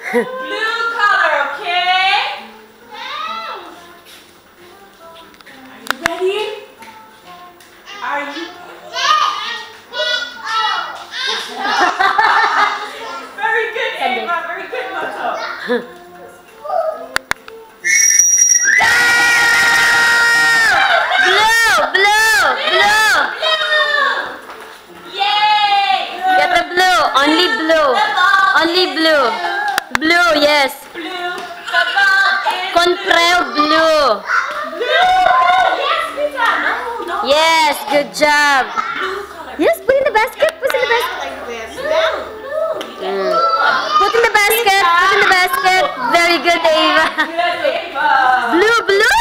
Blue color, okay? Are you ready? Are you? Very good, Ava. Very good, Moto. Only blue. Only blue. Blue, yes. Blue. The ball is Comprel blue. blue. Yes, Pizza. No. Yes, good job. Blue color. Yes, put in the basket. Put in the basket. Like this. Blue. Put in the basket. Put in the basket. Very good, Ava. Good, Ava. Blue, blue.